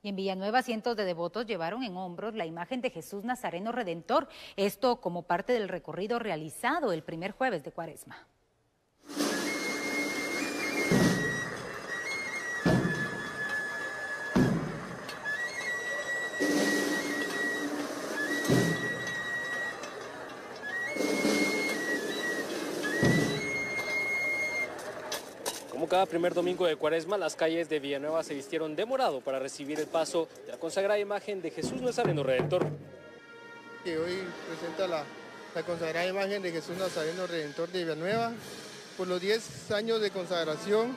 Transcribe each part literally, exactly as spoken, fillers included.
Y en Villanueva, cientos de devotos llevaron en hombros la imagen de Jesús Nazareno Redentor, esto como parte del recorrido realizado el primer jueves de Cuaresma. Como cada primer domingo de Cuaresma, las calles de Villanueva se vistieron de morado para recibir el paso de la consagrada imagen de Jesús Nazareno Redentor. Que hoy presenta la, la consagrada imagen de Jesús Nazareno Redentor de Villanueva. Por los diez años de consagración,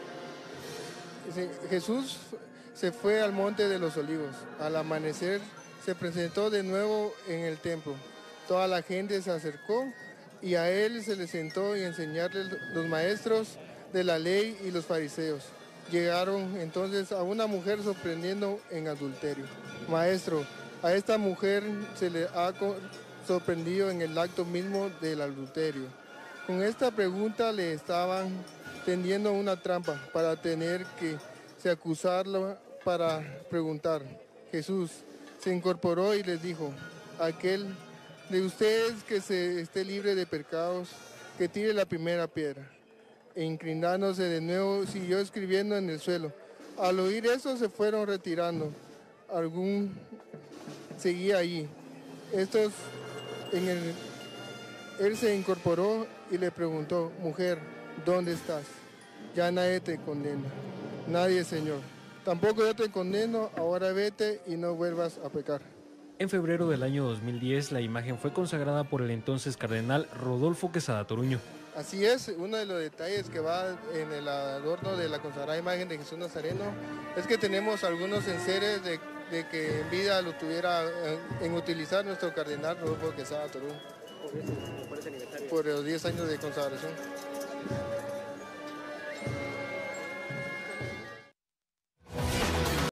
Jesús se fue al Monte de los Olivos. Al amanecer se presentó de nuevo en el templo. Toda la gente se acercó y a él se le sentó y enseñarle los maestros de la ley y los fariseos. Llegaron entonces a una mujer sorprendiendo en adulterio. Maestro, a esta mujer se le ha sorprendido en el acto mismo del adulterio. Con esta pregunta le estaban tendiendo una trampa para tener que se acusarlo para preguntar. Jesús se incorporó y les dijo: aquel de ustedes que se esté libre de pecados, que tire la primera piedra. E inclinándose de nuevo, siguió escribiendo en el suelo. Al oír eso, se fueron retirando. Algún seguía allí. Estos, en el, él se incorporó y le preguntó: mujer, ¿dónde estás? Ya nadie te condena. Nadie, Señor. Tampoco yo te condeno, ahora vete y no vuelvas a pecar. En febrero del año dos mil diez, la imagen fue consagrada por el entonces cardenal Rodolfo Quesada Toruño. Así es, uno de los detalles que va en el adorno de la consagrada imagen de Jesús Nazareno es que tenemos algunos enseres de, de que en vida lo tuviera en, en utilizar nuestro cardenal Rodolfo Quesada Toruño. Por, ese, por ese aniversario. Por los diez años de consagración.